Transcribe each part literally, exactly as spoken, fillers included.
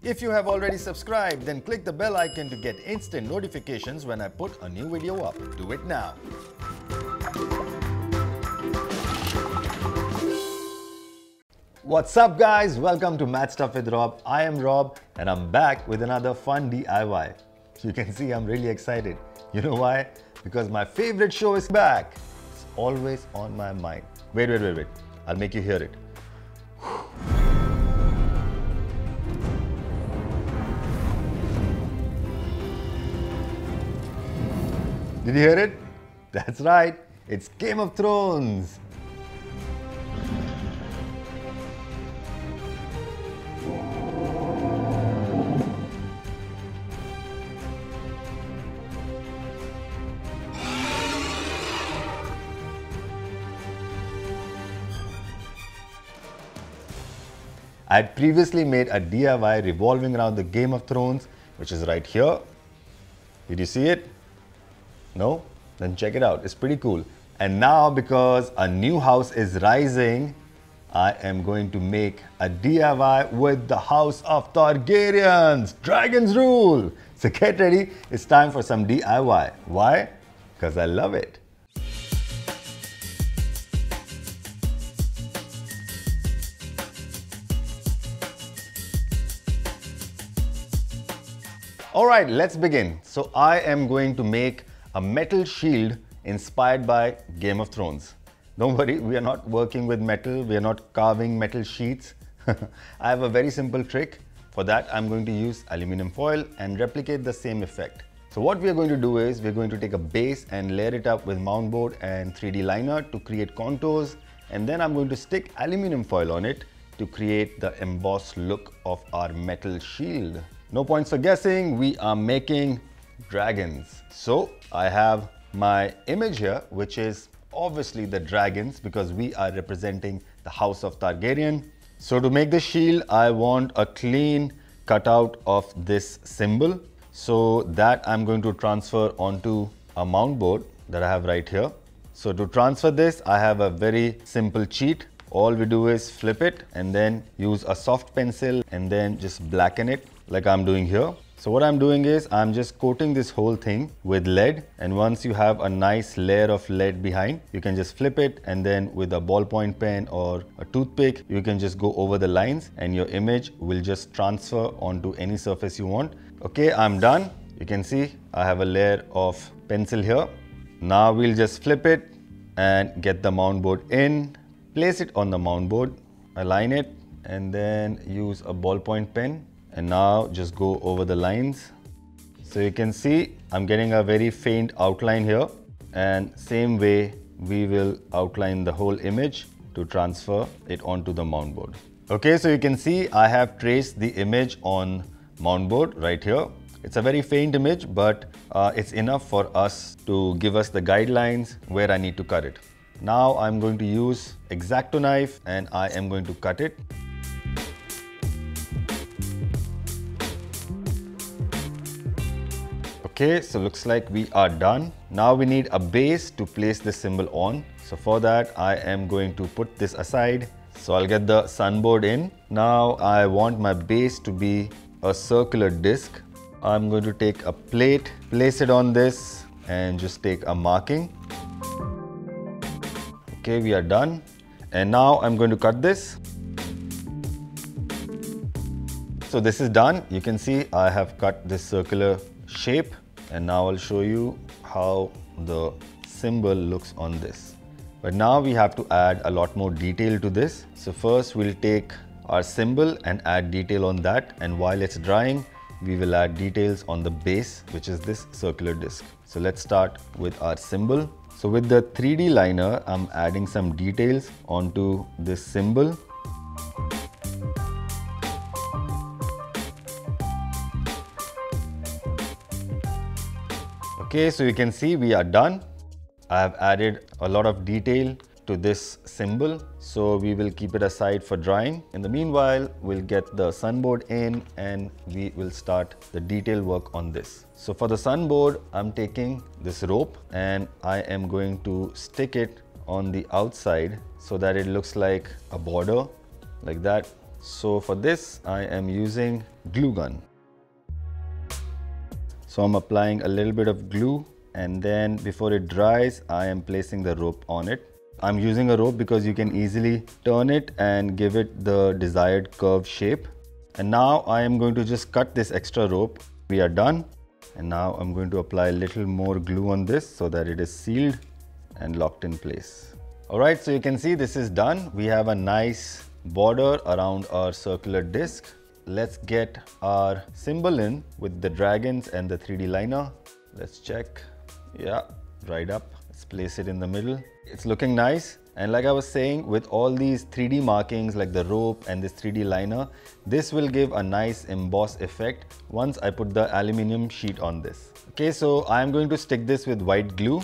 If you have already subscribed, then click the bell icon to get instant notifications when I put a new video up. Do it now. What's up guys? Welcome to Math Stuff with Rob. I am Rob and I'm back with another fun D I Y. You can see I'm really excited. You know why? Because my favorite show is back. It's always on my mind. Wait, wait, wait, wait. I'll make you hear it. Did you hear it? That's right. It's Game of Thrones. I had previously made a D I Y revolving around the Game of Thrones, which is right here. Did you see it? No? Then check it out. It's pretty cool. And now, because a new house is rising, I am going to make a D I Y with the House of Targaryens. Dragons rule! So get ready. It's time for some D I Y. Why? Because I love it. Alright, let's begin. So I am going to make a metal shield inspired by Game of Thrones. Don't worry, we are not working with metal, we are not carving metal sheets. I have a very simple trick. For that, I'm going to use aluminum foil and replicate the same effect. So what we are going to do is, we're going to take a base and layer it up with mount board and three D liner to create contours. And then I'm going to stick aluminum foil on it to create the embossed look of our metal shield. No points for guessing, we are making dragons. So I have my image here, which is obviously the dragons because we are representing the House of Targaryen. So to make the shield, I want a clean cutout of this symbol. So that I'm going to transfer onto a mount board that I have right here. So to transfer this, I have a very simple cheat. All we do is flip it and then use a soft pencil and then just blacken it like I'm doing here. So what I'm doing is I'm just coating this whole thing with lead, and once you have a nice layer of lead behind, you can just flip it and then with a ballpoint pen or a toothpick, you can just go over the lines and your image will just transfer onto any surface you want. Okay, I'm done. You can see I have a layer of pencil here. Now we'll just flip it and get the mount board in, place it on the mount board, align it and then use a ballpoint pen. And now just go over the lines. So you can see I'm getting a very faint outline here, and same way we will outline the whole image to transfer it onto the mount board. Okay, so you can see I have traced the image on mount board right here. It's a very faint image, but uh, it's enough for us to give us the guidelines where I need to cut it. Now I'm going to use X-Acto knife and I am going to cut it. Okay, so looks like we are done. Now we need a base to place this symbol on. So for that, I am going to put this aside. So I'll get the sunboard in. Now I want my base to be a circular disc. I'm going to take a plate, place it on this and just take a marking. Okay, we are done. And now I'm going to cut this. So this is done. You can see I have cut this circular shape. And now I'll show you how the symbol looks on this. But now we have to add a lot more detail to this. So first we'll take our symbol and add detail on that. And while it's drying, we will add details on the base, which is this circular disc. So let's start with our symbol. So with the three D liner, I'm adding some details onto this symbol. Okay, so you can see we are done. I have added a lot of detail to this symbol, so we will keep it aside for drying. In the meanwhile, we'll get the sunboard in and we will start the detail work on this. So for the sunboard, I'm taking this rope and I am going to stick it on the outside so that it looks like a border like that. So for this, I am using glue gun. So I'm applying a little bit of glue, and then before it dries, I am placing the rope on it. I'm using a rope because you can easily turn it and give it the desired curved shape. And now I am going to just cut this extra rope. We are done. And now I'm going to apply a little more glue on this so that it is sealed and locked in place. Alright, so you can see this is done. We have a nice border around our circular disc. Let's get our symbol in with the dragons and the three D liner. Let's check. Yeah, right up. Let's place it in the middle. It's looking nice. And like I was saying, with all these three D markings like the rope and this three D liner, this will give a nice emboss effect once I put the aluminium sheet on this. Okay, so I'm going to stick this with white glue.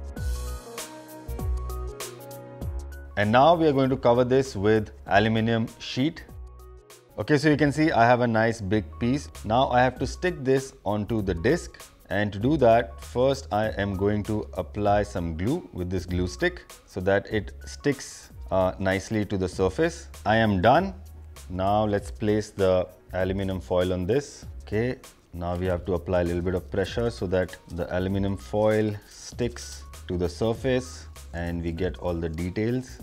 And now we are going to cover this with aluminium sheet. Okay, so you can see I have a nice big piece. Now I have to stick this onto the disc. And to do that, first I am going to apply some glue with this glue stick so that it sticks uh, nicely to the surface. I am done. Now let's place the aluminum foil on this. Okay, now we have to apply a little bit of pressure so that the aluminum foil sticks to the surface and we get all the details.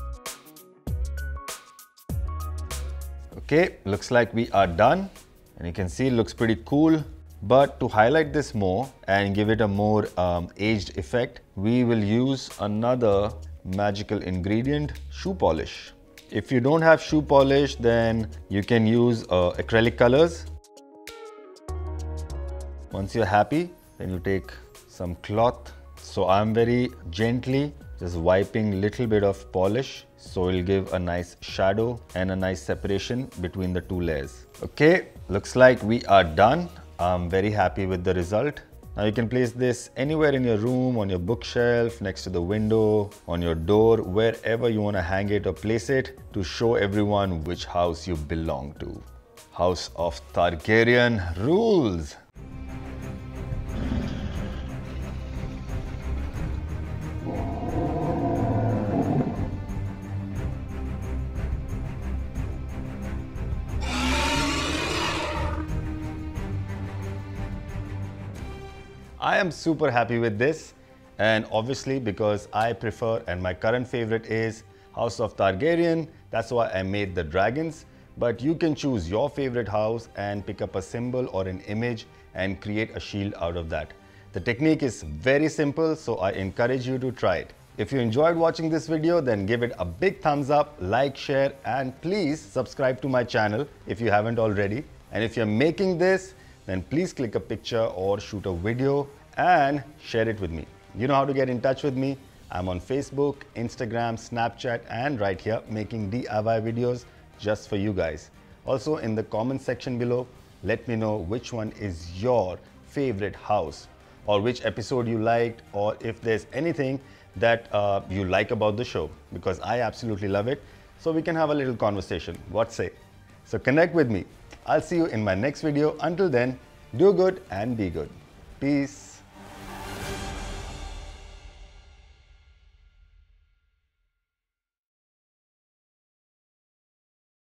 Okay, looks like we are done, and you can see it looks pretty cool. But to highlight this more and give it a more um, aged effect, we will use another magical ingredient, shoe polish. If you don't have shoe polish, then you can use uh, acrylic colors. Once you're happy, then you take some cloth. So I'm very gently just wiping little bit of polish, so it'll give a nice shadow and a nice separation between the two layers. Okay, looks like we are done. I'm very happy with the result. Now you can place this anywhere in your room, on your bookshelf, next to the window, on your door, wherever you want to hang it or place it to show everyone which house you belong to. House of Targaryen rules. I am super happy with this, and obviously because I prefer and my current favorite is House of Targaryen, that's why I made the dragons. But you can choose your favorite house and pick up a symbol or an image and create a shield out of that. The technique is very simple, so I encourage you to try it. If you enjoyed watching this video, then give it a big thumbs up, like, share, and please subscribe to my channel if you haven't already. And if you're making this, then please click a picture or shoot a video and share it with me. You know how to get in touch with me. I'm on Facebook, Instagram, Snapchat, and right here making D I Y videos just for you guys. Also in the comment section below, let me know which one is your favorite house, or which episode you liked, or if there's anything that uh, you like about the show, because I absolutely love it. So we can have a little conversation. What say? So connect with me. I'll see you in my next video. Until then, do good and be good. Peace.